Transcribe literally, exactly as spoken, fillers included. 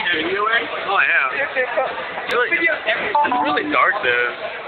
videoing? Oh, I have. It's really, it's really dark, though.